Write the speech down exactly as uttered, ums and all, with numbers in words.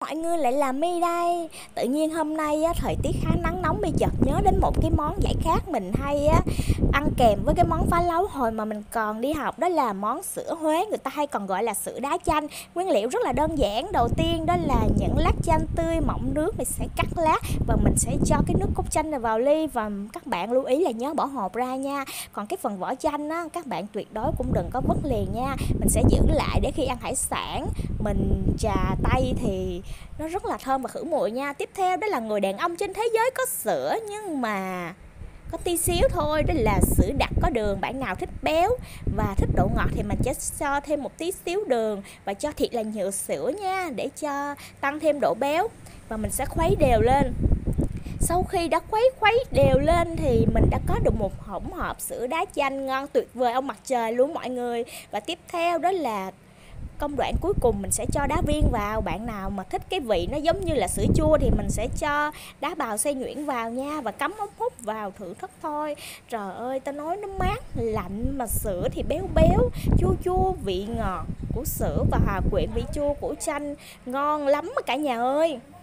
mọi người, lại là My đây. Tự nhiên hôm nay á, thời tiết khá nắng nóng, My chợt nhớ đến một cái món giải khát mình hay á, ăn kèm với cái món phá lấu hồi mà mình còn đi học, đó là món sữa Huế, người ta hay còn gọi là sữa đá chanh. Nguyên liệu rất là đơn giản, đầu tiên đó là những lát chanh tươi mọng nước, mình sẽ cắt lát và mình sẽ cho cái nước cốt chanh này vào ly, và các bạn lưu ý là nhớ bỏ hột ra nha. Còn cái phần vỏ chanh á, các bạn tuyệt đối cũng đừng có vứt liền nha, mình sẽ giữ lại để khi ăn hải sản mình chà tay thì nó rất là thơm và khử mùi nha. Tiếp theo đó là người đàn ông trên thế giới có sữa nhưng mà có tí xíu thôi, đó là sữa đặc có đường. Bạn nào thích béo và thích độ ngọt thì mình sẽ cho thêm một tí xíu đường và cho thiệt là nhiều sữa nha, để cho tăng thêm độ béo. Và mình sẽ khuấy đều lên. Sau khi đã khuấy khuấy đều lên thì mình đã có được một hỗn hợp sữa đá chanh ngon tuyệt vời ông mặt trời luôn mọi người. Và tiếp theo đó là công đoạn cuối cùng, mình sẽ cho đá viên vào. Bạn nào mà thích cái vị nó giống như là sữa chua thì mình sẽ cho đá bào xay nhuyễn vào nha, và cắm ống hút vào thưởng thức thôi. Trời ơi, ta nói nó mát lạnh mà sữa thì béo béo, chua chua, vị ngọt của sữa và hòa quyện vị chua của chanh, ngon lắm cả nhà ơi.